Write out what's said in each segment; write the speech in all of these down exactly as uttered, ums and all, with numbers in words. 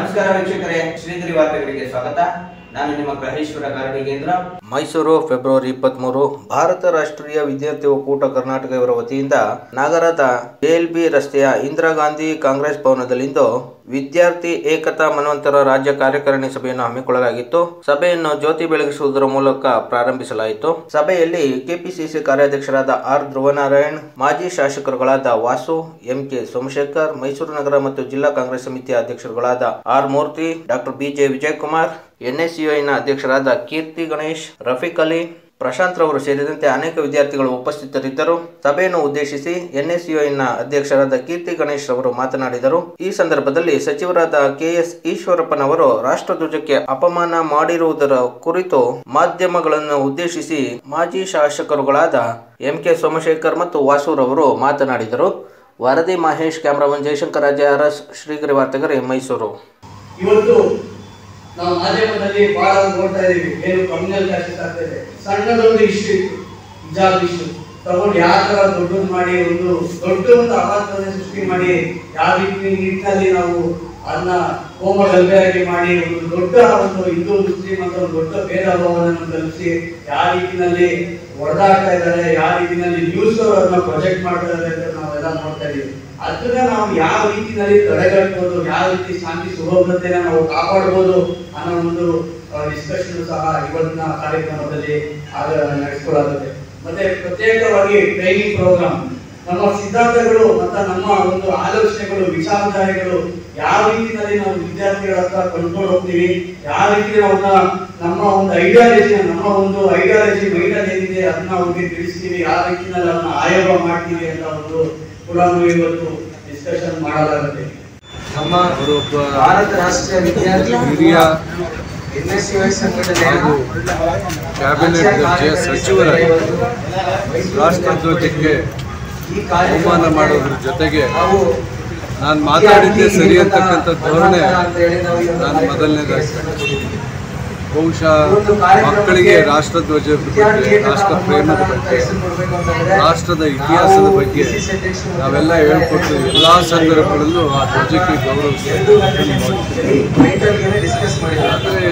ನಮಸ್ಕಾರ ವೀಕ್ಷಕರೇ, ಶ್ರೀಗಿರಿ ವಾರ್ತೆಗಳಿಗೆ ಸ್ವಾಗತ. ನಾನು ನಿಮ್ಮ ಗ್ರಹೇಶ್ವರ ಕಾರಣಿಗೇಂದ್ರ. ಮೈಸೂರು ಫೆಬ್ರವರಿ ಇಪ್ಪತ್ಮೂರು ಭಾರತ ರಾಷ್ಟ್ರೀಯ ವಿದ್ಯಾರ್ಥಿ ಒಕ್ಕೂಟ ಕರ್ನಾಟಕ ಇವರ ವತಿಯಿಂದ ನಗರದ ಜೆಎಲ್ಬಿ ರಸ್ತೆಯ ಇಂದಿರಾ ಗಾಂಧಿ ಕಾಂಗ್ರೆಸ್ ಭವನದಲ್ಲಿಂದು ವಿದ್ಯಾರ್ಥಿ ಏಕತಾ ಮನ್ವಂತರ ರಾಜ್ಯ ಕಾರ್ಯಕಾರಿಣಿ ಸಭೆಯನ್ನು ಹಮ್ಮಿಕೊಳ್ಳಲಾಗಿತ್ತು. ಸಭೆಯನ್ನು ಜ್ಯೋತಿ ಬೆಳಗಿಸುವುದರ ಮೂಲಕ ಪ್ರಾರಂಭಿಸಲಾಯಿತು. ಸಭೆಯಲ್ಲಿ ಕೆಪಿಸಿಸಿ ಕಾರ್ಯಾಧ್ಯಕ್ಷರಾದ ಆರ್ ಧ್ರುವನಾರಾಯಣ್, ಮಾಜಿ ಶಾಸಕರುಗಳಾದ ವಾಸು, ಎಂ ಕೆ ಸೋಮಶೇಖರ್, ಮೈಸೂರು ನಗರ ಮತ್ತು ಜಿಲ್ಲಾ ಕಾಂಗ್ರೆಸ್ ಸಮಿತಿಯ ಅಧ್ಯಕ್ಷರುಗಳಾದ R Murthy, doctor B J Vijayakumar, ಎನ್ಎಸ್ಯುಐನ ಅಧ್ಯಕ್ಷರಾದ ಕೀರ್ತಿ ಗಣೇಶ್, ರಫೀಕ್ ಅಲಿ, ಪ್ರಶಾಂತ್ ರವರು ಸೇರಿದಂತೆ ಅನೇಕ ವಿದ್ಯಾರ್ಥಿಗಳು ಉಪಸ್ಥಿತರಿದ್ದರು. ಸಭೆಯನ್ನು ಉದ್ದೇಶಿಸಿ ಎನ್ಎಸ್ಯುಐನ ಅಧ್ಯಕ್ಷರಾದ ಕೀರ್ತಿ ಗಣೇಶ್ ರವರು ಮಾತನಾಡಿದರು. ಈ ಸಂದರ್ಭದಲ್ಲಿ ಸಚಿವರಾದ ಕೆಎಸ್ ಈಶ್ವರಪ್ಪನವರು ರಾಷ್ಟ್ರಧ್ವಜಕ್ಕೆ ಅಪಮಾನ ಮಾಡಿರುವುದರ ಕುರಿತು ಮಾಧ್ಯಮಗಳನ್ನು ಉದ್ದೇಶಿಸಿ ಮಾಜಿ ಶಾಸಕರುಗಳಾದ ಎಂ ಕೆ ಸೋಮಶೇಖರ್ ಮತ್ತು ವಾಸೂರವರು ಮಾತನಾಡಿದರು. ವರದಿ ಮಹೇಶ್, ಕ್ಯಾಮರಾಮನ್ ಜಯಶಂಕರ್ ರಾಜ ಅರಸ್, ಶ್ರೀಗಿರಿ ವಾರ್ತೆಗರಿ, ಮೈಸೂರು. ಇವತ್ತು ನಾವು ಮಾಧ್ಯಮದಲ್ಲಿ ಬಹಳ ನೋಡ್ತಾ ಇದೀವಿ, ಏನು ಕಮ್ಯುನಲ್ ಕ್ಲಾಸಸ್ ಆಗ್ತಾ ಇದೆ. ಸಣ್ಣದೊಂದು ಇಶ್ಯೂ ಇತ್ತು, ಹಿಜಾಬ್ ಇಶ್ಯೂ ತಗೊಂಡು ಯಾವ ತರ ದೊಡ್ಡದು ಮಾಡಿ ಒಂದು ದೊಡ್ಡ ಒಂದು ಅಪಾರ್ಥವನ್ನು ಸೃಷ್ಟಿ ಮಾಡಿ ಯಾವ ರೀತಿ ನಿಟ್ಟಿನಲ್ಲಿ ನಾವು ಅದನ್ನ ಹೋಮ ಗಲ್ಭೆಯಾಗಿ ಮಾಡಿ ಒಂದು ದೊಡ್ಡ ಒಂದು ಹಿಂದೂ ಮುಸ್ಲಿಂ ಅಂತ ಒಂದು ದೊಡ್ಡ ಭೇದ ಭಾವವನ್ನು ಕಲಿಸಿ ಯಾವ ರೀತಿನಲ್ಲಿ ಹೊಡೆದಾಡ್ತಾ ಇದ್ದಾರೆ, ಯಾವ ರೀತಿನಲ್ಲಿ ನ್ಯೂಸ್ ಅವರನ್ನ ಪ್ರೊಜೆಕ್ಟ್ ಮಾಡ್ತಾ ಇದ್ದಾರೆ ಅಂತ ನಾವೆಲ್ಲ ನೋಡ್ತಾ ಇದೀವಿ. ಅದನ್ನ ನಾವು ಯಾವ ರೀತಿಯಲ್ಲಿ ತಡೆಗಟ್ಟಬಹುದು, ಯಾವ ರೀತಿ ಶಾಂತಿ ಸುಭದ್ರತೆನ ನಾವು ಕಾಪಾಡಬಹುದು ಅನ್ನೋ ಒಂದು ಡಿಸ್ಕಷನ್ ಸಹ ಇವತ್ತಿನ ಕಾರ್ಯಕ್ರಮದಲ್ಲಿ ನಡೆಸಿಕೊಳ್ಳಲಾಗುತ್ತೆ. ಮತ್ತೆ ಪ್ರತ್ಯೇಕವಾಗಿ ಟ್ರೈನಿಂಗ್ ಪ್ರೋಗ್ರಾಮ್, ನಮ್ಮ ಸಿದ್ಧಾಂತಗಳು ಮತ್ತು ನಮ್ಮ ಒಂದು ಆಲೋಚನೆಗಳು, ವಿಚಾರಧಾರೆಗಳು ಯಾವ ರೀತಿಯಲ್ಲಿ ನಾವು ವಿದ್ಯಾರ್ಥಿಗಳ ಹತ್ರ ಕೊಂಡ್ಕೊಂಡು ಹೋಗ್ತೀವಿ, ಯಾವ ರೀತಿ ನಾವು ನಮ್ಮ ಒಂದು ಐಡಿಯಾಲಜಿ ನಮ್ಮ ಒಂದು ಐಡಿಯಾಲಜಿ ಮೈಂಡಲ್ಲಿ ಏನಿದೆ ಅದನ್ನ ಅವ್ರಿಗೆ ತಿಳಿಸ್ತೀವಿ, ಯಾವ ರೀತಿಯಲ್ಲಿ ಅದನ್ನ ಆಯೋಗ ಮಾಡ್ತೀವಿ ಅಂತ ಒಂದು ಕೂಡ ಇವತ್ತು ಡಿಸ್ಕಷನ್ ಮಾಡಲಾಗುತ್ತೆ. ನಮ್ಮ ಭಾರತ ರಾಷ್ಟ್ರೀಯ ವಿದ್ಯಾರ್ಥಿ ಹಿರಿಯ ಹಾಗೂ ಕ್ಯಾಬಿನೆಟ್ ದರ್ಜೆಯ ಸಚಿವರ ರಾಷ್ಟ್ರಧ್ವಜಕ್ಕೆ ಅವಮಾನ ಮಾಡೋದ್ರ ಜೊತೆಗೆ ನಾನು ಮಾತಾಡಿದ್ದೆ ಸರಿ ಅಂತಕ್ಕಂಥ ಧೋರಣೆ ನಾನು ಮೊದಲನೇದಾಗಿ ಬಹುಶಃ ಮಕ್ಕಳಿಗೆ ರಾಷ್ಟ್ರಧ್ವಜದ ಬಗ್ಗೆ, ರಾಷ್ಟ್ರ ಪ್ರೇಮದ ಬಗ್ಗೆ, ರಾಷ್ಟ್ರದ ಇತಿಹಾಸದ ಬಗ್ಗೆ ನಾವೆಲ್ಲ ಹೇಳ್ಕೊಟ್ಟು ಎಲ್ಲ ಸಂದರ್ಭಗಳಲ್ಲೂ ಆ ಧ್ವಜಕ್ಕೆ ಗೌರವಿಸ್ತೀವಿ. ಆದರೆ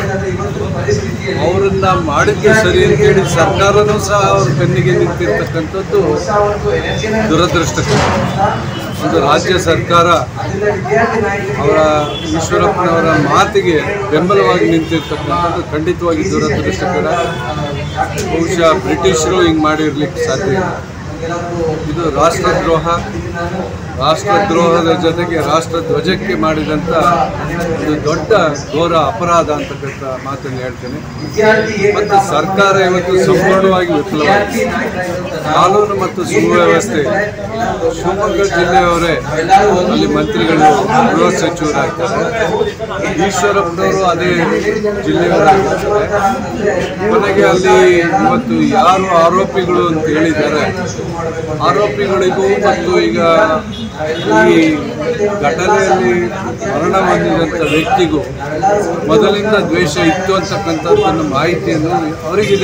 ಅವರನ್ನ ಮಾಡಿದ್ದು ಸರಿ ಅಂತೇಳಿ ಸರ್ಕಾರನೂ ಸಹ ಅವ್ರ ಕಣ್ಣಿಗೆ ನಿಂತಿರ್ತಕ್ಕಂಥದ್ದು ದುರದೃಷ್ಟಕರ. ಒಂದು ರಾಜ್ಯ ಸರ್ಕಾರ ಅವರ ಈಶ್ವರಪ್ಪನವರ ಮಾತಿಗೆ ಬೆಂಬಲವಾಗಿ ನಿಂತಿರ್ತಕ್ಕಂಥದ್ದು ಖಂಡಿತವಾಗಿ ದುರದೃಷ್ಟಕರ. ಬಹುಶಃ ಬ್ರಿಟಿಷರು ಹಿಂಗೆ ಮಾಡಿರ್ಲಿಕ್ಕೆ ಸಾಧ್ಯ ಇಲ್ಲ. ಇದು ರಾಷ್ಟ್ರದ್ರೋಹ. ರಾಷ್ಟ್ರದ್ರೋಹದ ಜೊತೆಗೆ ರಾಷ್ಟ್ರಧ್ವಜಕ್ಕೆ ಮಾಡಿದಂಥ ಒಂದು ದೊಡ್ಡ ಘೋರ ಅಪರಾಧ ಅಂತಕ್ಕಂಥ ಮಾತನ್ನು ಹೇಳ್ತೇನೆ. ಮತ್ತು ಸರ್ಕಾರ ಇವತ್ತು ಸಂಪೂರ್ಣವಾಗಿ ವಿಫಲವಾಗಿದೆ. ಕಾನೂನು ಮತ್ತು ಸುವ್ಯವಸ್ಥೆ ಶಿವಮೊಗ್ಗ ಜಿಲ್ಲೆಯವರೇ ಅಲ್ಲಿ ಮಂತ್ರಿಗಳು, ಗೃಹ ಸಚಿವರಾಗ್ತಾರೆ. ಈಶ್ವರಪ್ಪನವರು ಅದೇ ಜಿಲ್ಲೆಯವರಾಗಿರ್ತಾರೆ. ಕೊನೆಗೆ ಅಲ್ಲಿ ಇವತ್ತು ಯಾರು ಆರೋಪಿಗಳು ಅಂತ ಹೇಳಿದ್ದಾರೆ, ಆರೋಪಿಗಳಿಗೂ ಮತ್ತು ಈಗ ಈ ಘಟನೆಯಲ್ಲಿ ಮರಣ ಹೊಂದಿದಂಥ ವ್ಯಕ್ತಿಗೂ ಮೊದಲಿಂದ ದ್ವೇಷ ಇತ್ತು ಅಂತಕ್ಕಂಥದ್ದನ್ನು ಮಾಹಿತಿಯನ್ನು ಅವರಿಗಿದೆ.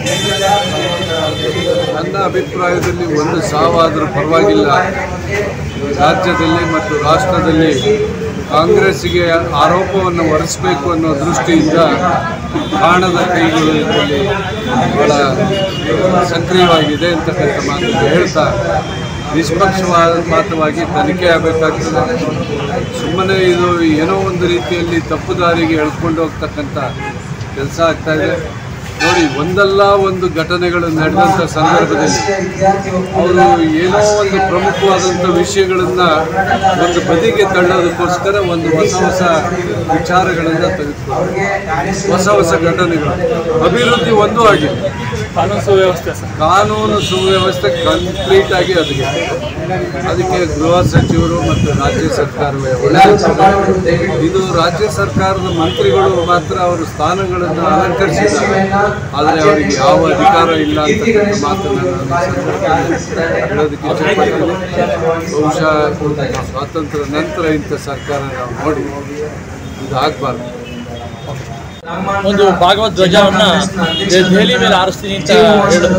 ನನ್ನ ಅಭಿಪ್ರಾಯದಲ್ಲಿ ಒಂದು ಸಾವಾದರೂ ಪರವಾಗಿಲ್ಲ. ರಾಜ್ಯದಲ್ಲಿ ಮತ್ತು ರಾಷ್ಟ್ರದಲ್ಲಿ ಕಾಂಗ್ರೆಸ್ಸಿಗೆ ಆರೋಪವನ್ನು ಹೊರಿಸಬೇಕು ಅನ್ನೋ ದೃಷ್ಟಿಯಿಂದ ಕಾಣದ ಕೈಗಳು ಇದರಲ್ಲಿ ಬಹಳ ಸಕ್ರಿಯವಾಗಿದೆ ಅಂತಕ್ಕಂಥ ಮಾತನ್ನು ಹೇಳ್ತಾ ನಿಷ್ಪಕ್ಷಪಾತವಾಗಿ ತನಿಖೆ ಆಗಬೇಕಾಗ್ತದೆ. ಸುಮ್ಮನೆ ಇದು ಏನೋ ಒಂದು ರೀತಿಯಲ್ಲಿ ತಪ್ಪು ದಾರಿಗೆ ಎಳ್ಕೊಂಡು ಹೋಗ್ತಕ್ಕಂಥ ಕೆಲಸ ಆಗ್ತಾಯಿದೆ. ನೋಡಿ, ಒಂದಲ್ಲ ಒಂದು ಘಟನೆಗಳು ನಡೆದಂಥ ಸಂದರ್ಭದಲ್ಲಿ ಅವರು ಏನೋ ಒಂದು ಪ್ರಮುಖವಾದಂಥ ವಿಷಯಗಳನ್ನು ಒಂದು ಬದಿಗೆ ತಳ್ಳೋದಕ್ಕೋಸ್ಕರ ಒಂದು ಹೊಸ ಹೊಸ ವಿಚಾರಗಳನ್ನು ತೆಗೆದುಕೊಂಡು ಹೊಸ ಹೊಸ ಘಟನೆಗಳು. ಅಭಿವೃದ್ಧಿ ಒಂದೂ ಆಗಿದೆ, ಕಾನೂನು ಸುವ್ಯವಸ್ಥೆ ಕಾನೂನು ಸುವ್ಯವಸ್ಥೆ ಕಂಪ್ಲೀಟಾಗಿ ಅದಕ್ಕೆ ಅದಕ್ಕೆ ಗೃಹ ಸಚಿವರು ಮತ್ತು ರಾಜ್ಯ ಸರ್ಕಾರವೇ ಒಳ್ಳೆಯ. ಇದು ರಾಜ್ಯ ಸರ್ಕಾರದ ಮಂತ್ರಿಗಳು ಮಾತ್ರ ಅವರ ಸ್ಥಾನಗಳನ್ನು ಅಲಂಕರಿಸಿದ್ದಾರೆ, ಆದರೆ ಅವರಿಗೆ ಯಾವ ಅಧಿಕಾರ ಇಲ್ಲ ಅಂತಕ್ಕಂಥ ಮಾತನ್ನು ಹೇಳೋದಕ್ಕೆ ಇಷ್ಟಪಡ್ತೀನಿ. ಬಹುಶಃ ಸ್ವಾತಂತ್ರ್ಯ ನಂತರ ಇಂಥ ಸರ್ಕಾರ ನಾವು ನೋಡಿ ಇದಾಗಬಾರ್ದು. ಒಂದು ಭಾಗವತ್ ಧ್ವಜವನ್ನ ದೆಹಲಿ ಮೇಲೆ ಆರಿಸ್ತೀನಿ ಅಂತ ಹೇಳಿದ್ರು.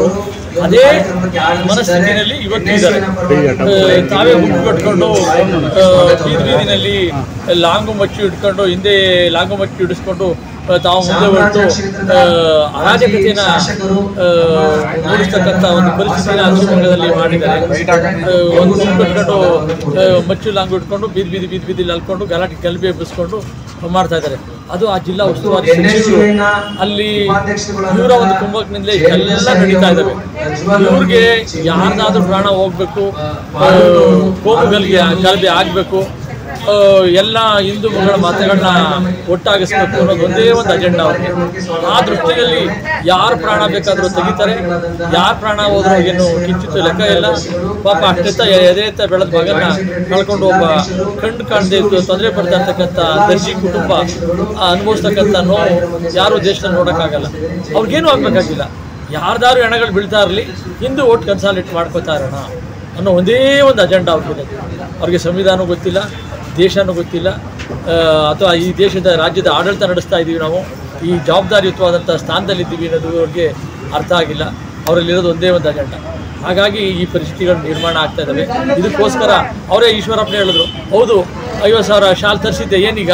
ಅದೇ ಮನಸ್ಥಿತಿಯಲ್ಲಿ ಇವತ್ತು ಇದ್ದಾರೆ. ತಾವೇ ಗುಂಪು ಕಟ್ಕೊಂಡು ಬೀದಿ ಬೀದಿನಲ್ಲಿ ಲಾಂಗು ಮಚ್ಚು ಇಟ್ಕೊಂಡು ಹಿಂದೆ ಲಾಂಗು ಮಚ್ಚು ಇಡಿಸ್ಕೊಂಡು ತಾವು ಮುಂದೆ ಹೊರಟು ಅರಾಜಕತೆಯನ್ನು ಮೂಡಿಸ್ತಕ್ಕಂಥ ಒಂದು ಪರಿಸ್ಥಿತಿನ ಹಸಿರುಮಂಗಲದಲ್ಲಿ ಮಾಡಿದ್ದಾರೆ. ಒಂದು ಗುಂಪು ಕಟ್ಕೊಂಡು ಮಚ್ಚು ಲಾಂಗು ಇಟ್ಕೊಂಡು ಬೀದಿ ಬೀದಿ ಬೀದಿ ಬೀದಿಲಿ ಅಲ್ಕೊಂಡು ಗಲಾಟೆ ಗಲಭೆ ಎಬ್ಬಿಸ್ಕೊಂಡು ಮಾಡ್ತಾ ಇದ್ದಾರೆ. ಅದು ಆ ಜಿಲ್ಲಾ ಉಸ್ತುವಾರಿ ಸಚಿವರು ಅಲ್ಲಿ ಇವರ ಒಂದು ಕುಂಭಕನಿಂದಲೇ ಎಲ್ಲ ನಡೀತಾ ಇದ್ದಾವೆ. ಇವ್ರಿಗೆ ಯಾರನ್ನಾದ್ರೂ ಪ್ರಾಣ ಹೋಗ್ಬೇಕು, ಕೋಮು ಗಲಭೆ ಗಲಭೆ ಆಗಬೇಕು, ಎಲ್ಲ ಹಿಂದೂ ಮಗಳ ಮಾತುಗಳನ್ನ ಒಟ್ಟಾಗಿಸ್ಬೇಕು ಅನ್ನೋದು ಒಂದೇ ಒಂದು ಅಜೆಂಡಾ ಅವ್ರಿಗೆ. ಆ ದೃಷ್ಟಿಯಲ್ಲಿ ಯಾರು ಪ್ರಾಣ ಬೇಕಾದರೂ ತೆಗಿತಾರೆ, ಯಾರು ಪ್ರಾಣ ಹೋದ್ರೂ ಏನು ಕಿಂಚಿತ್ತು ಲೆಕ್ಕ ಇಲ್ಲ. ಪಾಪ ಅಷ್ಟೆತ್ತ ಎದೆತ್ತ ಬೆಳೆದ ಮಗನ ಕಳ್ಕೊಂಡು ಒಬ್ಬ ಕಣ್ಣು ಕಾಣದೆ ಇದ್ದು ತೊಂದರೆ ಪಡ್ತಾ ಇರ್ತಕ್ಕಂಥ ದರ್ಜಿ ಕುಟುಂಬ ಅನುಭವಿಸ್ತಕ್ಕಂಥ ನೋವು ಯಾರು ದೇಶದಲ್ಲಿ ನೋಡೋಕ್ಕಾಗಲ್ಲ. ಅವ್ರಿಗೇನು ಆಗಬೇಕಾಗಿಲ್ಲ. ಯಾರ್ದಾರು ಹೆಣಗಳು ಬೀಳ್ತಾ ಇರಲಿ, ಹಿಂದೂ ಓಟ್ ಕನ್ಸಾಲಿಡೇಟ್ ಮಾಡ್ಕೋತಾ ಇರೋಣ ಅನ್ನೋ ಒಂದೇ ಒಂದು ಅಜೆಂಡಾ ಅವ್ರಿಗೆ. ಅವ್ರಿಗೆ ಸಂವಿಧಾನ ಗೊತ್ತಿಲ್ಲ, ದೇಶನೂ ಗೊತ್ತಿಲ್ಲ, ಅಥವಾ ಈ ದೇಶದ ರಾಜ್ಯದ ಆಡಳಿತ ನಡೆಸ್ತಾ ಇದ್ದೀವಿ, ನಾವು ಈ ಜವಾಬ್ದಾರಿಯುತವಾದಂಥ ಸ್ಥಾನದಲ್ಲಿದ್ದೀವಿ ಅನ್ನೋದು ಅವ್ರಿಗೆ ಅರ್ಥ ಆಗಿಲ್ಲ. ಅವರಲ್ಲಿರೋದು ಒಂದೇ ಒಂದು ಅಜೆಂಡಾ. ಹಾಗಾಗಿ ಈ ಪರಿಸ್ಥಿತಿಗಳು ನಿರ್ಮಾಣ ಆಗ್ತಾ ಇದ್ದಾವೆ. ಇದಕ್ಕೋಸ್ಕರ ಅವರೇ ಈಶ್ವರಪ್ಪ ಹೇಳಿದ್ರು, ಹೌದು ಐವತ್ತು ಸಾವಿರ ಶಾಲ್ ತರಿಸಿದ್ದೆ ಏನೀಗ,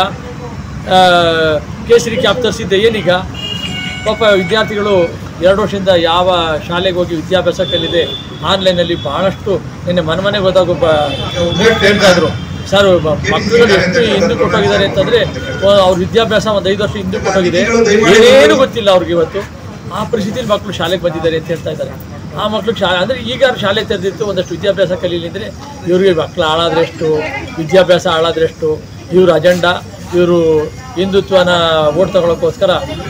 ಕೇಸರಿ ಕ್ಯಾಪ್ ತರಿಸಿದ್ದೆ ಏನೀಗ. ಪಾಪ ವಿದ್ಯಾರ್ಥಿಗಳು ಎರಡು ವರ್ಷದಿಂದ ಯಾವ ಶಾಲೆಗೆ ಹೋಗಿ ವಿದ್ಯಾಭ್ಯಾಸ ಕಲಿದೆ, ಆನ್ಲೈನಲ್ಲಿ ಭಾಳಷ್ಟು ನಿನ್ನೆ ಮನೆ ಮನೆಗೆ ಹೋದಾಗ ಒಬ್ಬ ಹೇಳ್ತಾ ಇದ್ರು, ಸರ್ ಮಕ್ಕಳುಗಳು ಎಷ್ಟು ಹಿಂದೆ ಕೊಟ್ಟೋಗಿದ್ದಾರೆ ಅಂತಂದರೆ ಅವ್ರ ವಿದ್ಯಾಭ್ಯಾಸ ಒಂದು ಐದು ವರ್ಷ ಹಿಂದೆ ಕೊಟ್ಟೋಗಿದೆ, ಏನೇನು ಗೊತ್ತಿಲ್ಲ ಅವ್ರಿಗೆ ಇವತ್ತು. ಆ ಪರಿಸ್ಥಿತಿಯಲ್ಲಿ ಮಕ್ಕಳು ಶಾಲೆಗೆ ಬಂದಿದ್ದಾರೆ ಅಂತ ಹೇಳ್ತಾ ಇದ್ದಾರೆ. ಆ ಮಕ್ಳಿಗೆ ಶಾಲೆ ಅಂದರೆ ಈಗ ಶಾಲೆ ತೆರೆದಿತ್ತು, ಒಂದಷ್ಟು ವಿದ್ಯಾಭ್ಯಾಸ ಕಲೀಲಿ ಅಂದರೆ ಇವ್ರಿಗೆ ಮಕ್ಕಳು ಹಾಳಾದ್ರೆಷ್ಟು, ವಿದ್ಯಾಭ್ಯಾಸ ಹಾಳಾದ್ರೆಷ್ಟು, ಇವ್ರ ಅಜೆಂಡಾ, ಇವರು ಹಿಂದುತ್ವನ ಓಟ್ ತಗೊಳ್ಳೋಕ್ಕೋಸ್ಕರ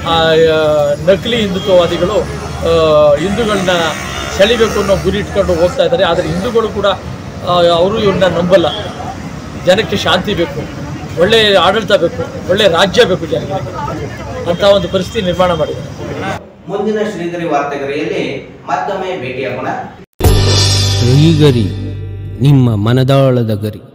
ನಕಲಿ ಹಿಂದುತ್ವವಾದಿಗಳು ಹಿಂದೂಗಳನ್ನ ಸೆಳಿಬೇಕು ಅನ್ನೋ ಗುರಿ ಇಟ್ಕೊಂಡು ಹೋಗ್ತಾ ಇದ್ದಾರೆ. ಆದರೆ ಹಿಂದೂಗಳು ಕೂಡ ಅವರು ಇವ್ರನ್ನ ನಂಬಲ್ಲ. ಜನಕ್ಕೆ ಶಾಂತಿ ಬೇಕು, ಒಳ್ಳೆಯ ಆಡಳಿತ ಬೇಕು, ಒಳ್ಳೆಯ ರಾಜ್ಯ ಬೇಕು ಜನಗಳಿಗೆ ಅಂತ ಒಂದು ಪರಿಸ್ಥಿತಿ ನಿರ್ಮಾಣ ಮಾಡಿದ್ದಾರೆ. ಮುಂದಿನ ಶ್ರೀಗರಿ ವಾರ್ತೆಗರಿಯಲ್ಲಿ ಮತ್ತೊಮ್ಮೆ ಭೇಟಿಯಾಗೋಣ. ಶ್ರೀಗರಿ, ನಿಮ್ಮ ಮನದಾಳದ ಗರಿ.